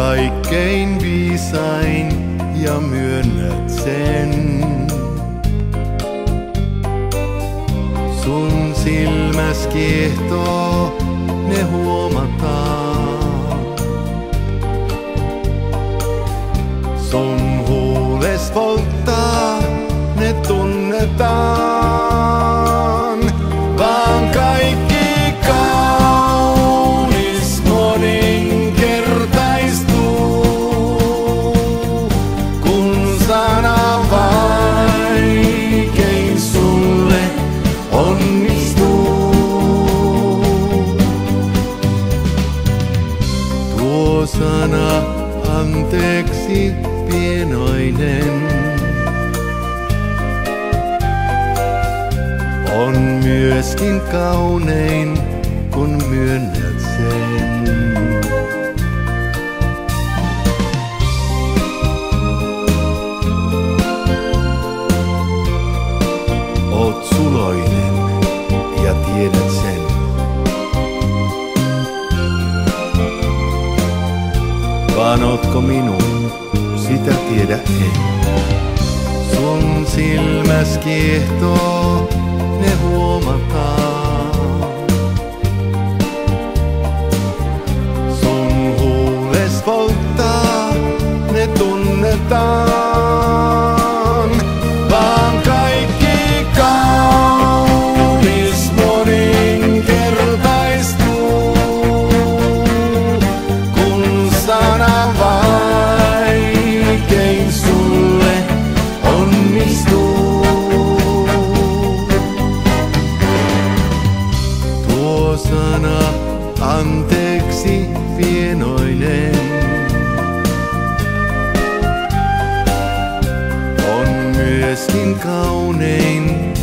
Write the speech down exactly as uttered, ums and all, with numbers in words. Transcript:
kaikkein viisain ja myönnät sen. Sun silmäs kiehtoo, ne huomataan. Sun huules polttaa, ne tunnetaan. Vaan kaikki kaunis moninkertaistuu, kun sana vaikein sulle onnistuu. Tuo sana anteeksi pienoinen on myöskin kaunein, kun myönnät sen. Oot suloinen ja tiedät sen. Vaan ootko minun, sitä tiedä en. Sun silmäs kiehtoo, ne huomataan. Sun huules polttaa, ne tunnetaan. Vaan kaikki kaunis moninkertaistuu, kun sana vaikein sulle onnistuu. Tuo sana anteeksi pienoinen on myöskin kaunein,